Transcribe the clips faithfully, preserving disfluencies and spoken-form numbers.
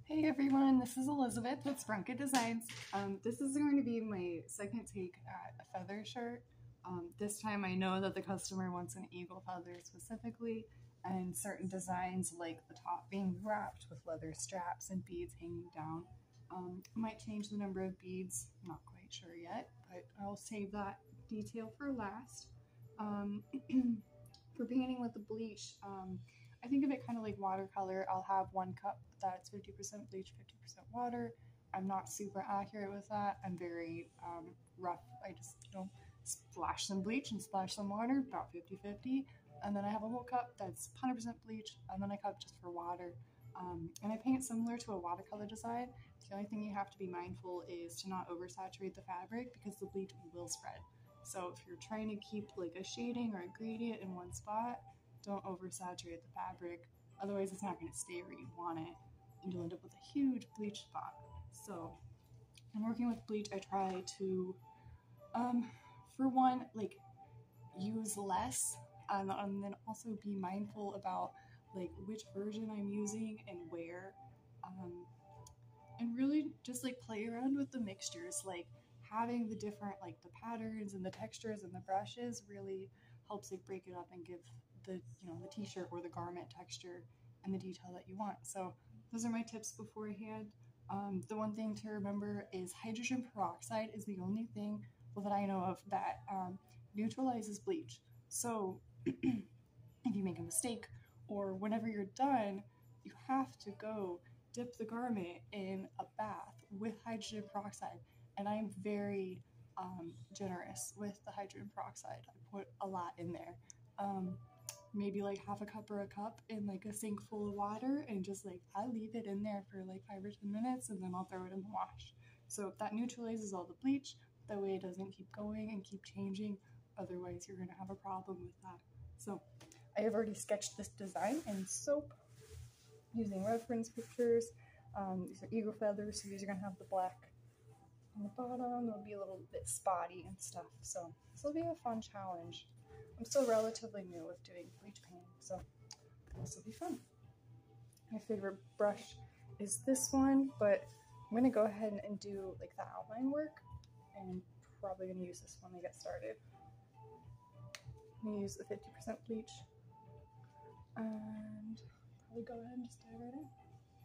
Hey everyone, this is Elizabeth with Sprunket Designs. Um, this is going to be my second take at a feather shirt. Um, this time I know that the customer wants an eagle feather specifically, and certain designs like the top being wrapped with leather straps and beads hanging down. Um, I might change the number of beads, not quite sure yet, but I'll save that detail for last. Um, for painting with the bleach, um, I think of it kind of like watercolor. I'll have one cup that's fifty percent bleach, fifty percent water. I'm not super accurate with that. I'm very um, rough. I just, you know, splash some bleach and splash some water, about fifty fifty. And then I have a whole cup that's one hundred percent bleach, and then a cup just for water. Um, and I paint similar to a watercolor design. The only thing you have to be mindful is to not oversaturate the fabric because the bleach will spread. So if you're trying to keep like a shading or a gradient in one spot, don't oversaturate the fabric, otherwise it's not going to stay where you want it and you'll end up with a huge bleach spot. So when working with bleach, I try to um, for one, like use less, um, and then also be mindful about like which version I'm using and where, um, and really just like play around with the mixtures. Like having the different like the patterns and the textures and the brushes really helps like break it up and give the, you know, the t-shirt or the garment texture and the detail that you want. So those are my tips beforehand. Um, the one thing to remember is hydrogen peroxide is the only thing that I know of that um, neutralizes bleach. So if you make a mistake or whenever you're done, you have to go dip the garment in a bath with hydrogen peroxide. And I'm very um, generous with the hydrogen peroxide. I put a lot in there. Um, maybe like half a cup or a cup in like a sink full of water, and just like I leave it in there for like five or ten minutes and then I'll throw it in the wash. So that neutralizes all the bleach, that way it doesn't keep going and keep changing, otherwise you're going to have a problem with that. So I have already sketched this design in soap using reference pictures. Um, these are eagle feathers, so these are going to have the black on the bottom. They'll be a little bit spotty and stuff, so this will be a fun challenge. I'm still relatively new with doing bleach painting, so this will be fun. My favorite brush is this one, but I'm going to go ahead and do like the outline work, and probably going to use this one to get started. I'm going to use the fifty percent bleach, and probably go ahead and just dive right in.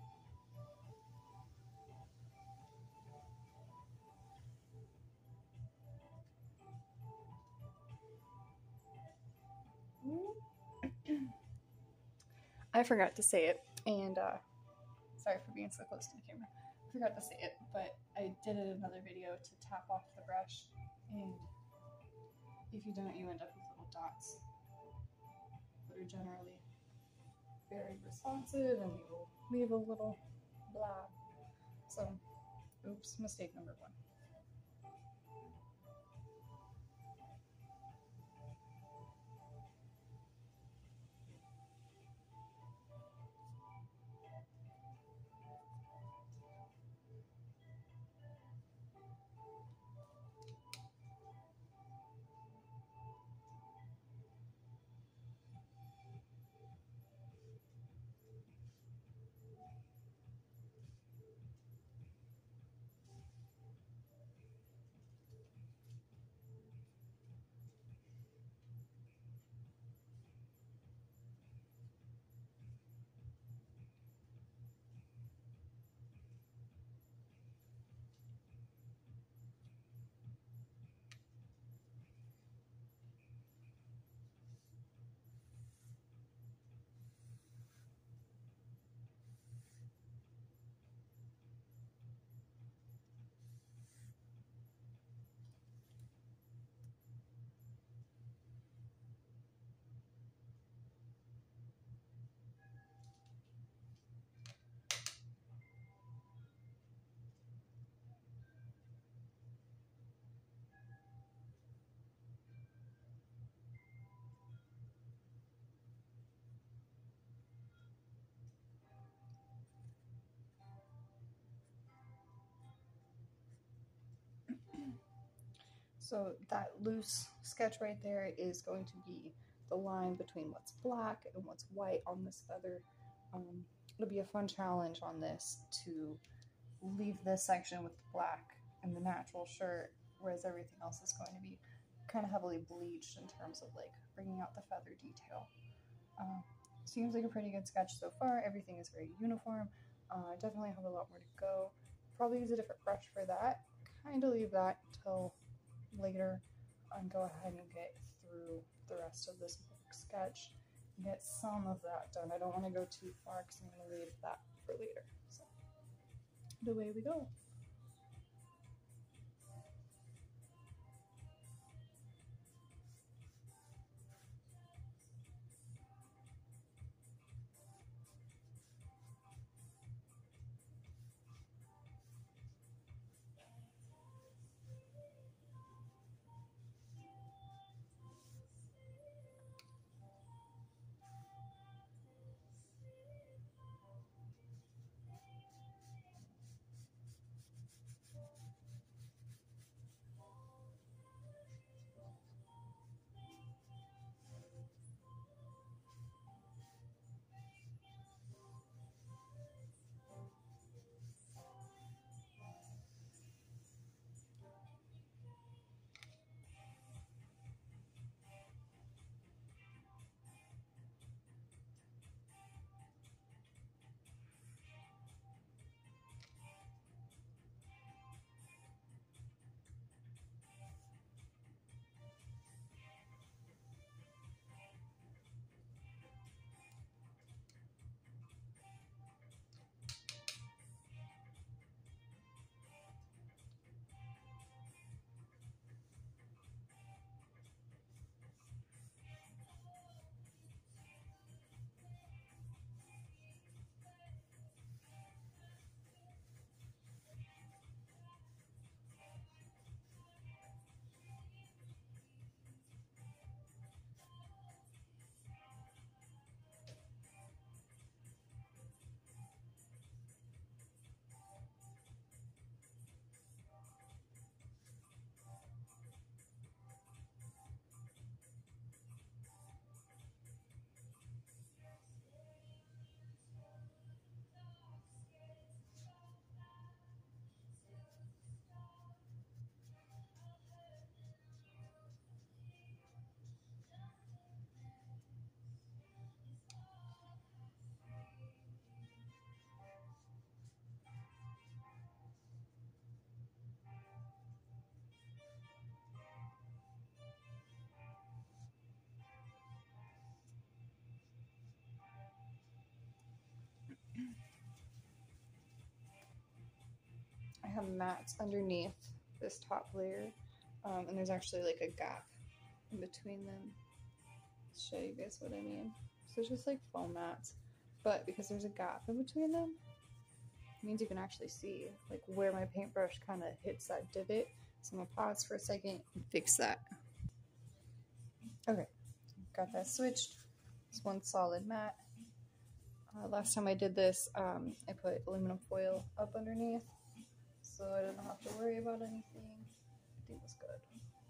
I forgot to say it, and uh, sorry for being so close to the camera. I forgot to say it, but I did it in another video to tap off the brush, and if you don't, you end up with little dots that are generally very responsive, and you will leave a little blob. So, oops, mistake number one. So that loose sketch right there is going to be the line between what's black and what's white on this feather. Um, it'll be a fun challenge on this to leave this section with black and the natural shirt, whereas everything else is going to be kind of heavily bleached in terms of like bringing out the feather detail. Uh, seems like a pretty good sketch so far. Everything is very uniform. Uh, definitely have a lot more to go. Probably use a different brush for that. Kind of leave that till later and go ahead and get through the rest of this book sketch and get some of that done. I don't want to go too far because I'm going to leave that for later. So, away we go. I have mats underneath this top layer, um, and there's actually like a gap in between them. Let's show you guys what I mean. So it's just like foam mats, but because there's a gap in between them, it means you can actually see like where my paintbrush kind of hits that divot. So I'm gonna pause for a second and fix that. Okay, got that switched. It's one solid mat. Uh, last time I did this, um, I put aluminum foil up underneath, so I didn't have to worry about anything. I think it was good.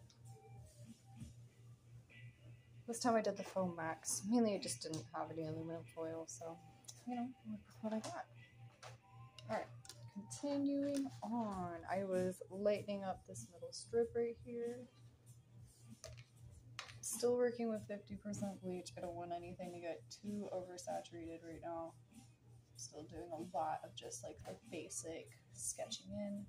This time I did the foam max. Mainly I just didn't have any aluminum foil, so, you know, with what I got. Alright, continuing on. I was lightening up this middle strip right here. Still working with fifty percent bleach. I don't want anything to get too oversaturated right now. Still doing a lot of just like the basic sketching in.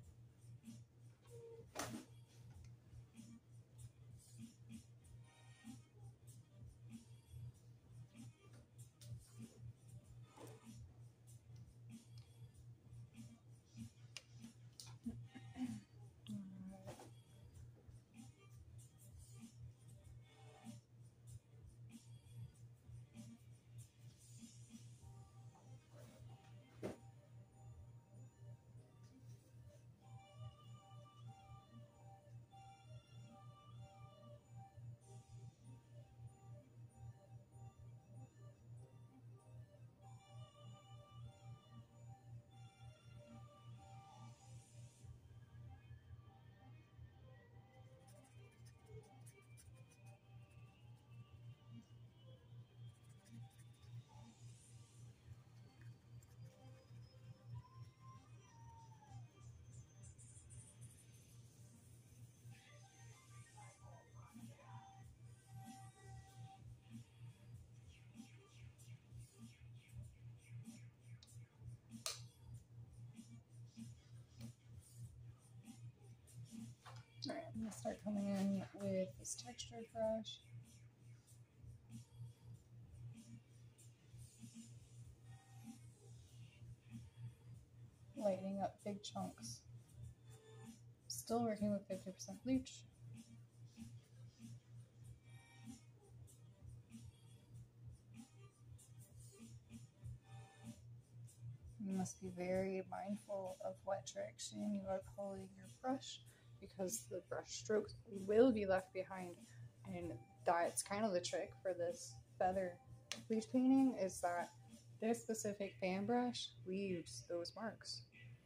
start coming in with this texture brush. Lightening up big chunks. Still working with fifty percent bleach. You must be very mindful of what direction you are pulling your brush, because the brush strokes will be left behind, and that's kind of the trick for this feather bleach painting, is that this specific fan brush leaves those marks.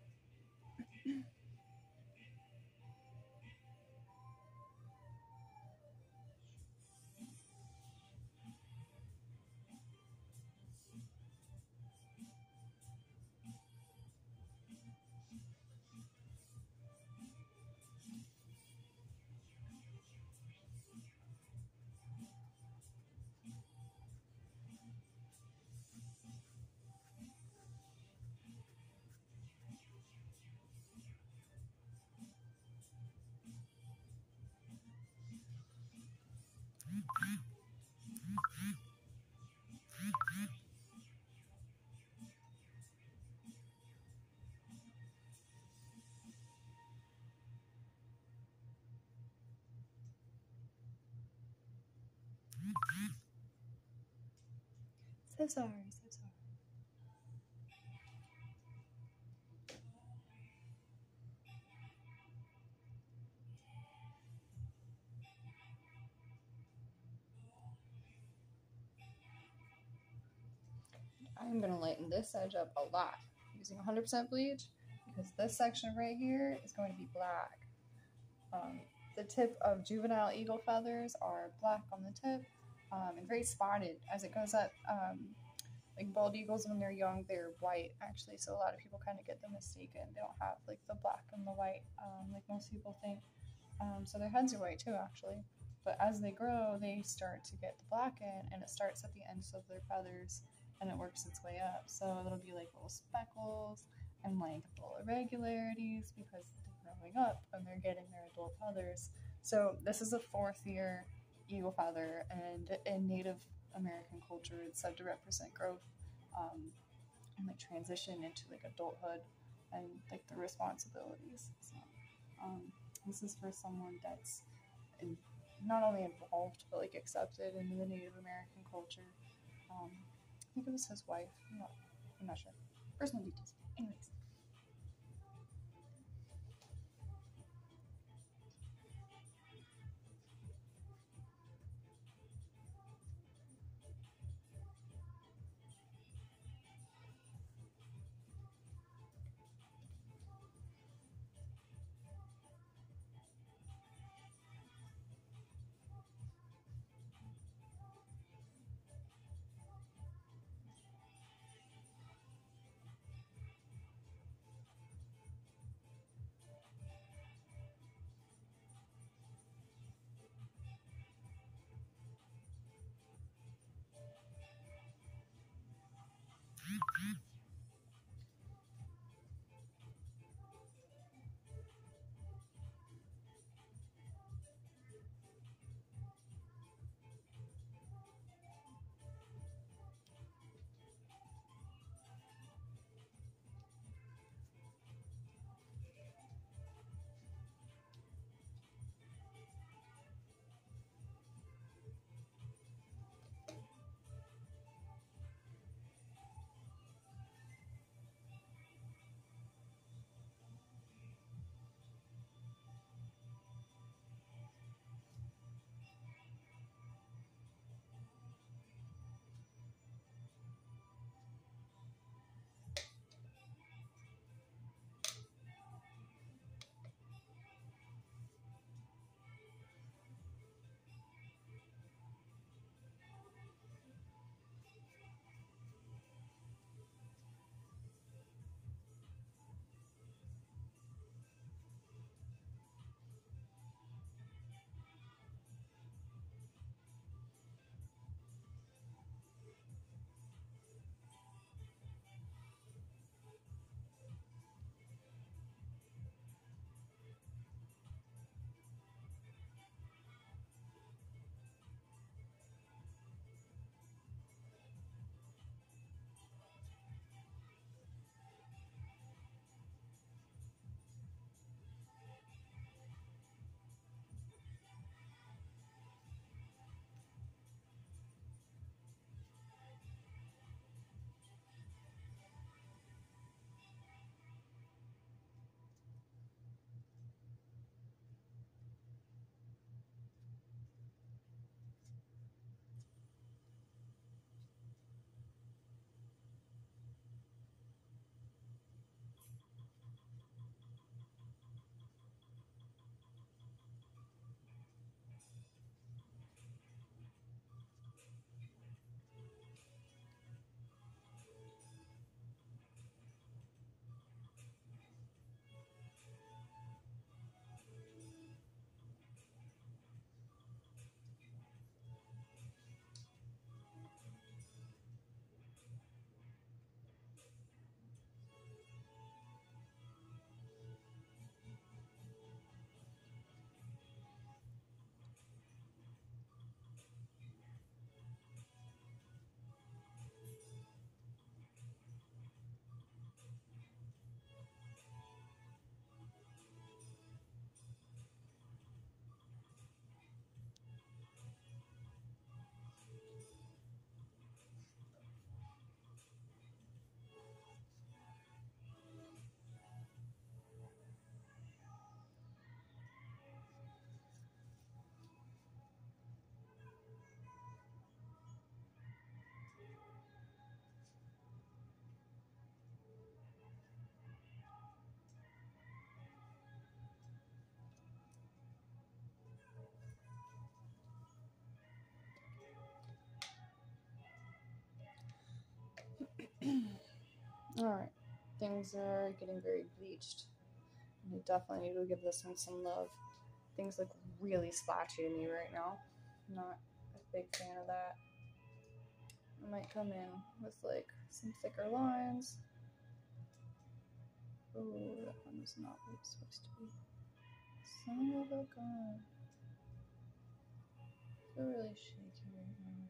So sorry, so sorry. I'm going to lighten this edge up a lot using one hundred percent bleach, because this section right here is going to be black. Um, the tip of juvenile eagle feathers are black on the tip, um, and very spotted as it goes up. Um, like bald eagles, when they're young, they're white actually, so a lot of people kind of get them mistaken. They don't have like the black and the white um, like most people think. Um, so their heads are white too actually, but as they grow they start to get the black in, and it starts at the ends of their feathers and it works its way up. So it'll be like little speckles and like little irregularities because they're growing up and they're getting their adult feathers. So this is a fourth year eagle feather, and in Native American culture it's said to represent growth um, and like transition into like adulthood and like the responsibilities. So um, this is for someone that's in, not only involved but like accepted into the Native American culture. Um, I think it was his wife. I'm not, I'm not sure. Personal details. Anyways. Alright, things are getting very bleached. I definitely need to give this one some love. Things look really splashy to me right now. I'm not a big fan of that. I might come in with like some thicker lines. Oh, that one is not what it's supposed to be. Son of a gun. I feel really shaky right now.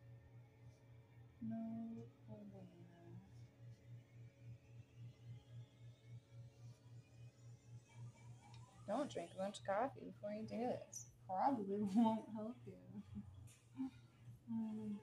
No bueno. Don't drink a bunch of coffee before you do this. Probably won't help you. Oh,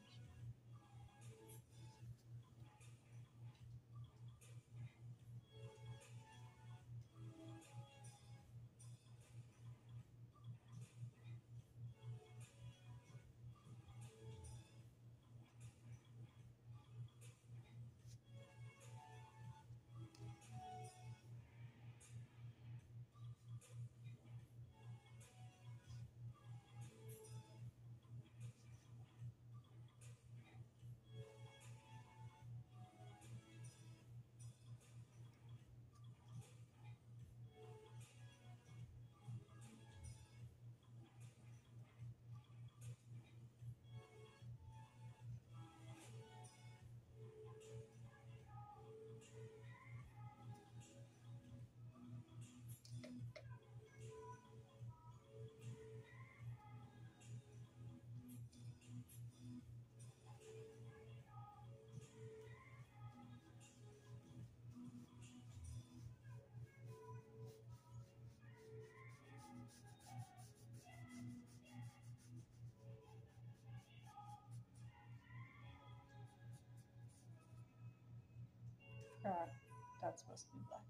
crap. That's supposed to be black.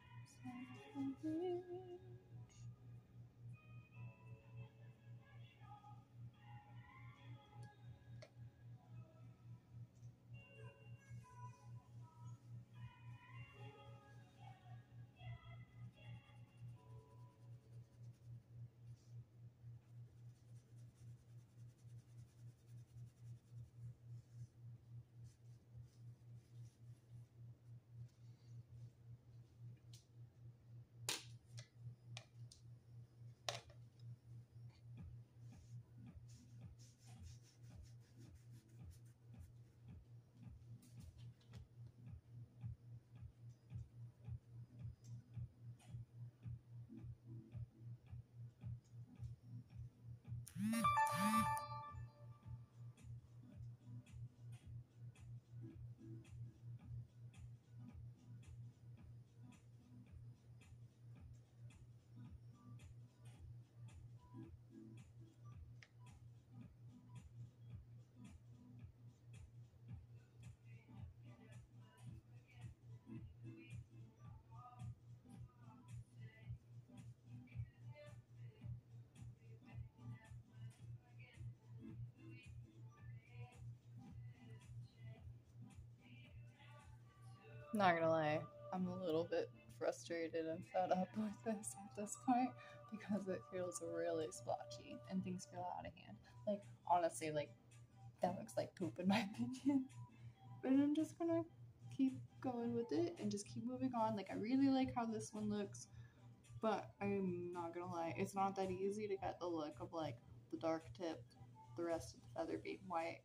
Not gonna lie, I'm a little bit frustrated and fed up with this at this point because it feels really splotchy and things feel out of hand. Like, honestly, like, that looks like poop in my opinion. But I'm just gonna keep going with it and just keep moving on. Like, I really like how this one looks, but I'm not gonna lie, it's not that easy to get the look of like the dark tip, the rest of the feather being white.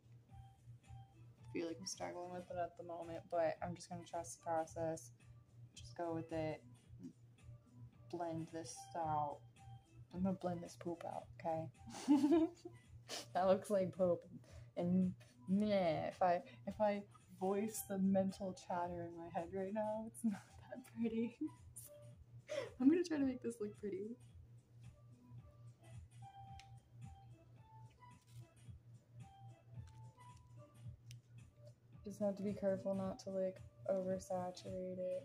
I feel like I'm struggling with it at the moment, but I'm just gonna trust the process. Just go with it. Blend this out. I'm gonna blend this poop out, okay? That looks like poop. And meh, if I if I voice the mental chatter in my head right now, it's not that pretty. I'm gonna try to make this look pretty. Just have to be careful not to like oversaturate it.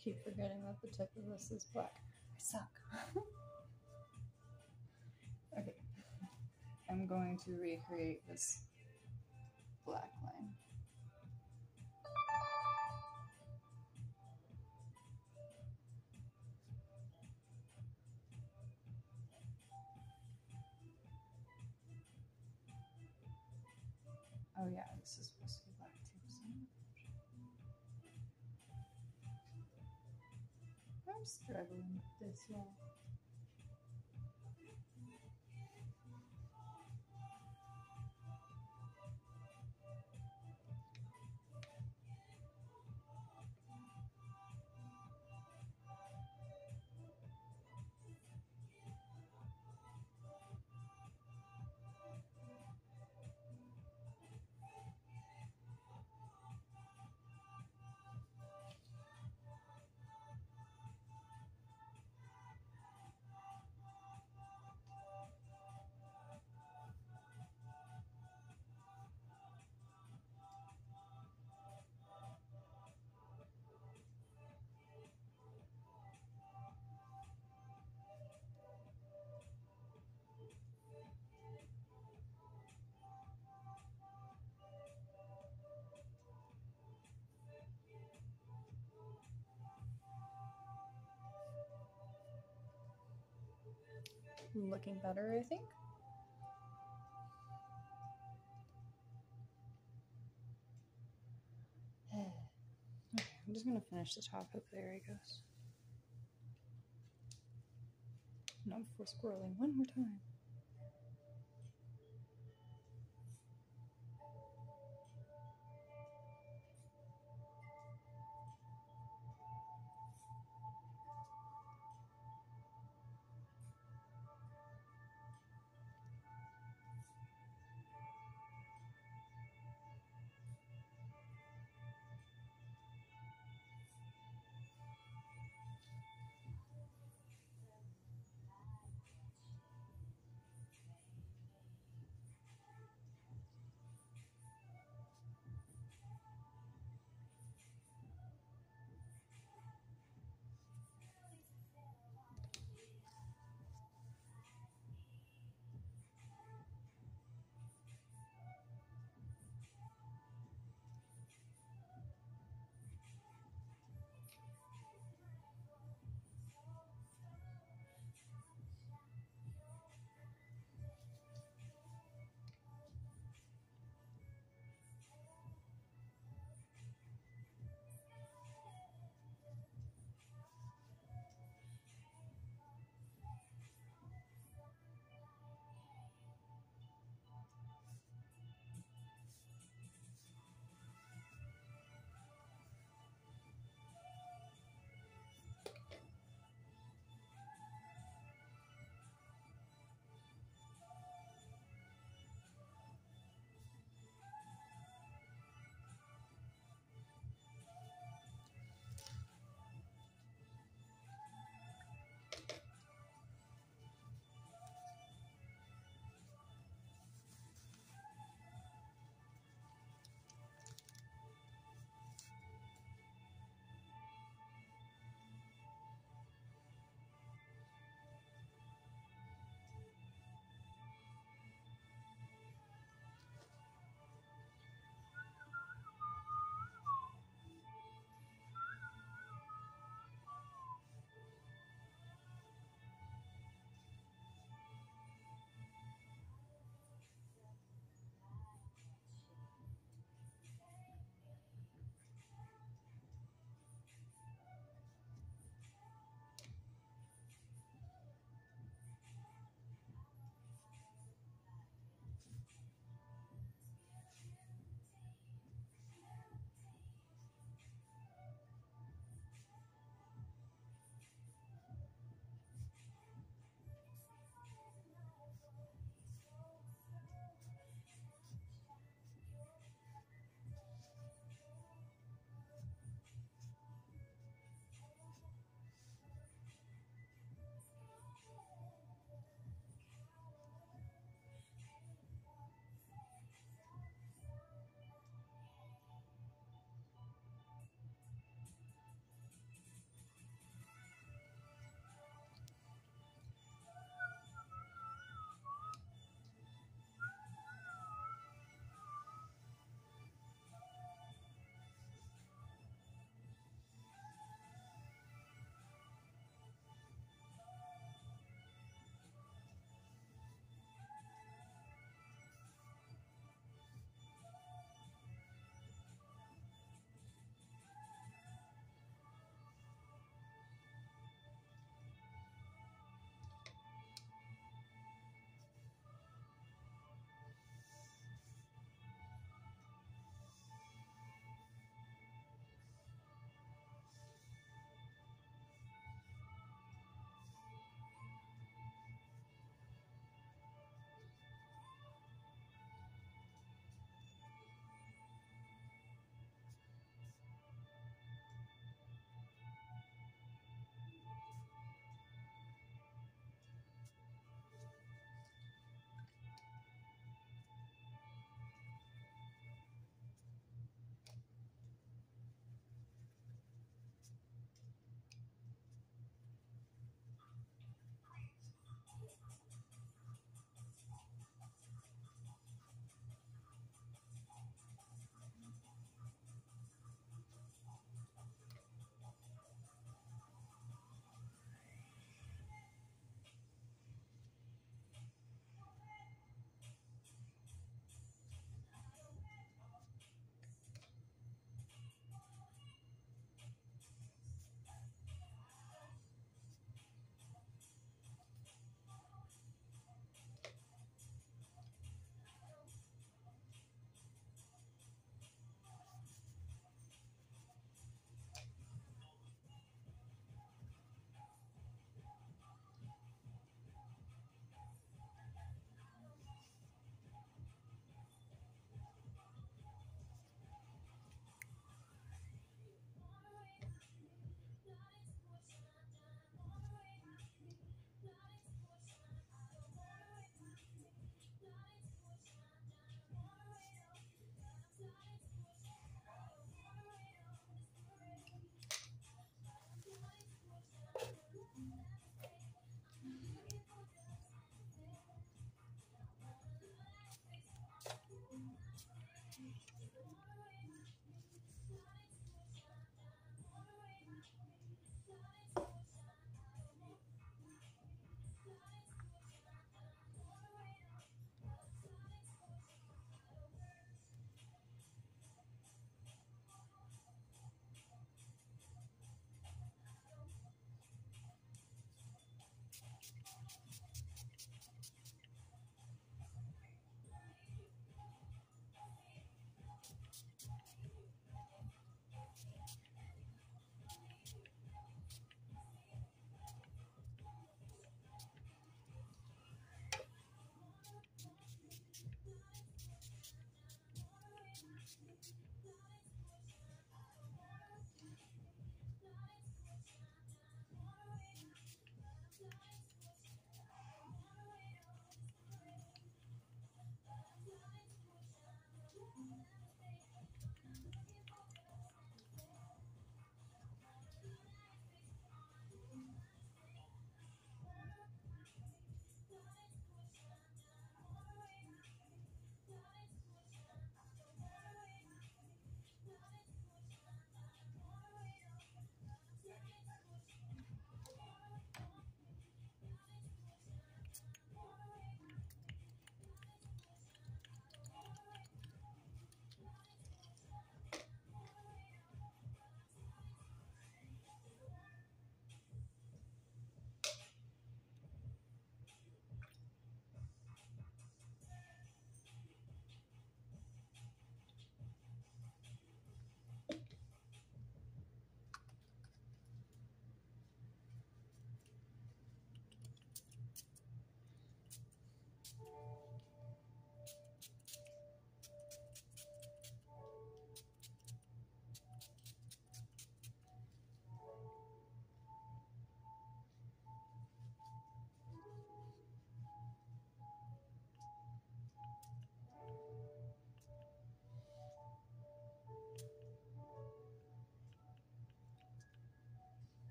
keep forgetting that the tip of this is black. I suck. Okay. I'm going to recreate this black line. Oh yeah, this is supposed to be black too. So I'm struggling with this, y'all. Looking better, I think. Okay, I'm just gonna finish the top. Hope there it goes. Not before scrolling one more time.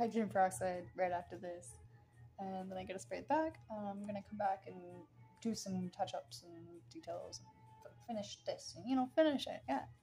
hydrogen peroxide right after this, and then I get to spray it back. Um, I'm gonna come back and do some touch-ups and details and finish this, and, you know, finish it, yeah.